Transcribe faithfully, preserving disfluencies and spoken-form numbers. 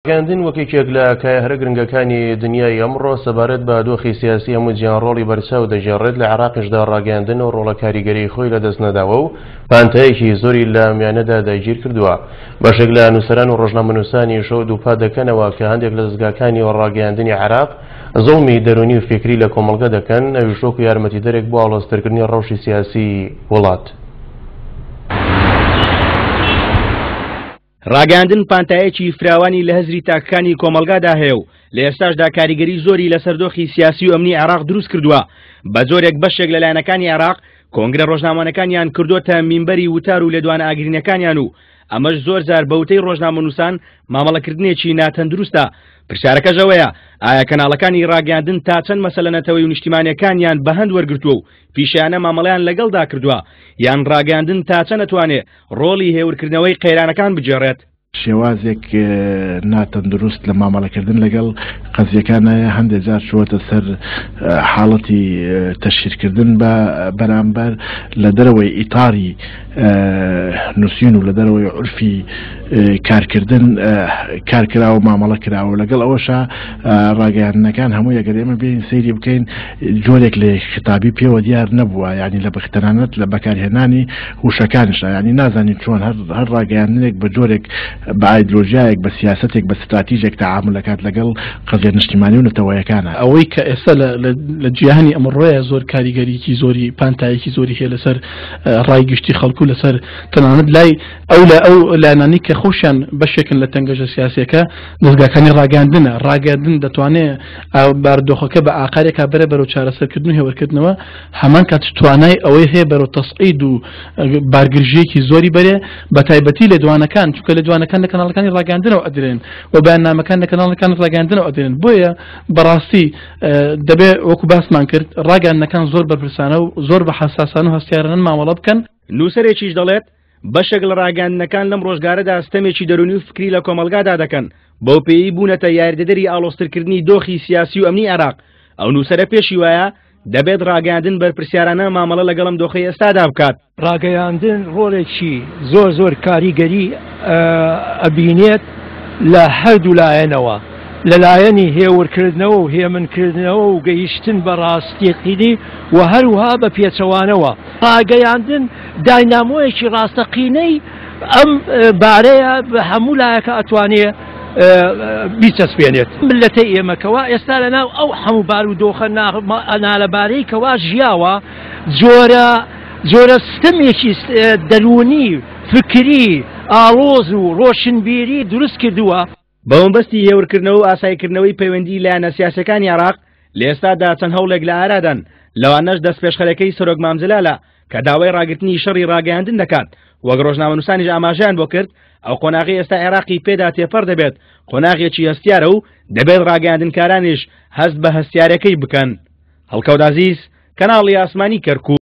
ڕاگەاندن وەکێکێک لە کایەهرە گرنگەکانی دنیای ئەمڕۆ سەبارەت بە دۆخی سیاسی هەموو جیهان ڕۆڵی بەرچاو دەژێڕێت. لە عێراقیشدا ڕاگەاندن و ڕۆڵە کاریگەری خۆی لەدەست نەداوە و پانتایەکی زۆری لە میانەدا داگیر کردووە. بەشێک لە نووسەران و ڕۆژنامەنووسانی شەو دووپات دەکەنەوە کە هەندێک لە دەستگاکانی ڕاگەاندنی عێراق زەڵمی دەرونی و فکری لە کۆمەڵگە دەکەن، ئەویش وەکو یارمەتیدەرێک بۆ ئاڵۆزترکردنی ڕەوشی سیاسی وڵات. ڕاگەاندن پانتایەکی فراوانی لە هەزری تاکەکانی کۆمەڵگادا هەیە و لە ئێستاشدا کاریگەری زۆری لەسەر دۆخی سیاسی و ئەمنی عێراق دروست کردووە. بە زۆرێک بەشێک لە لایەنەکانی عێراق کۆنگرە ڕۆژنامەکانیان کردوتە مینبەری وتار و لێدوانە ئاگرینەکانیان و ئەمەش زۆر جار بەوتەی ڕۆژنامەنووسان مامەڵەکردنێکی ناتەندروستە. پرسیارەکەش ئەوەیە ئایا کەناڵەکانی ڕاگەاندن تا چەند مەسەلەنەتەوەی و نیشتیمانیەکانیان بەهەند وەرگرتووە و پیشیانە مامەڵەیان لەگەڵدا کردووە، یان ڕاگەاندن تا چەند ئەتوانێت ڕۆڵی هێورکردنەوەی قەیرانەکان بجێڕێت. شێوازێک ناتەندروست لە مامەڵەکردن لەگەڵ قەزیەکانە هەندێک جار چوەتە سەر حاڵەتی تەشهیرکردن بە بەرامبەر لە دەرەوەی ئیتاری نووسین و لە دەرەوەی عورفی کارکردن کارکراوە مامەڵە کراوە. لەگەڵ ئەوەشە ڕاگەاندنەکان هەموو یەگەر ئێمە بێین سەیری بکەین جۆرێک لە خطابی پێوە دیار نەبووە، ینی لە بەختەنانەت لە بەکارهێنانی هوشەکانشە، ینی نازانین چۆن هەر ڕاگەاندنێک بە جۆرێک بە ئایدۆلۆژیایەک بە سیاستێک بە ستراتیژێک تەعامل دەکات لەگەڵ قەزیە نیشتیمانی و نەتەوەیەکانە. ئەوەی کە ئێستا لە جیهانی ئەمڕۆیە زۆر کاریگەریکی زۆری پانتایەکی زۆری هەیە لەسەر ڕایگشتی خەڵکو لەسەر تەنانەت لای ئەو لە ئەو لایەنانی کە خۆشیان بەشێکن لە تەنگەشە سیاسیەکە دەستگاکانی ڕاگەاندنە. ڕاگەاندن دەتوانێت باردۆخەکە بە ئاقارێکا بەرە بەرەو چارەسەرکردن و هێورکردنەوە هەمان کات توانای ئەوەی هەیە بەرەو تەسعید و بارگرژیەکی زۆری بەرێ، بە تایبەتی لە دوانەکان، چونکە لە دوانەکان لە کەناڵەکانی ڕاگەاندنەوە ئەدرێن و بەیاننامەکان لە کەناڵەکانی ڕاگەاندنەوە ئەدرێن. بۆیە بەڕاستی دەبێت وەکو باسمان کرد ڕاگەاندنەکان زۆر بەرپرسانە و زۆر بە حەساسانە و هەستیارانن مامەڵە بکەن. نووسەرێکیش دەڵێت بەشێک لە ڕاگەاندنەکان لەم ڕۆژگارەدا ستەمێکی دەرونی و فکری لە کۆمەڵگادا دەکەن، بۆ پێی بوونەتە یاریدەدەری ئاڵۆزترکردنی دۆخی سیاسی و ئەمنی عێراق. ئەو نووسەرە پێشی وایە دەبێت ڕاگەاندن بەرپرسیارانە مامەڵە لەگەڵم دۆخی ئێستادا بکات. ڕاگەاندن ڕۆڵێکی زۆر زۆر کاریگەری ئەبینێت لە هەردوو لایەنەوە، لەلایەنی هێورکردنەوە و هێمنکردنەوە و گەیشتن بە ڕاستیقینی و هەروها بە پێچەوانەوە. ڕاگەاندن داینامۆیەکی ڕاستەقینەی ئەم بارەیە بە هەموو لایەکە ئەتوانێت بیچەسپێنێت. ملەتەی ئێمەکەوە ئێستا لەناو ئەو هەموو بار و دۆخە نالەبارەی کەوا ژیاوە جۆرە جۆرە ستەمێکی دەرونی فکری ئاڵۆز و ڕۆشنبیری دروست کردووە. بەوەمبەستی هێورکردنەوە و ئاسایکردنەوەی پەیوەندی لایەنە سیاسەکانی عێراق لە ئێستادا چەند هەوڵێک لە ئارادەن، لەوانەش دەستپێشخەرەکەی سەرۆک مامزلالە کە داوای ڕاگرتنی شەڕی ڕاگەاندن دەکات. وەک ڕۆژنامەنووسانیش ئاماژەیان بۆ کرد ئەو قۆناغی ئێستا عێراقی پێدا تێپەڕ دەبێت، قۆناغێکی هەستیارە و دەبێت ڕاگەاندنکارانیش هەست بە هەستیارەکەی بکەن. هەڵکەوت عەزیز، کەناڵی ئاسمانی کەرکووک.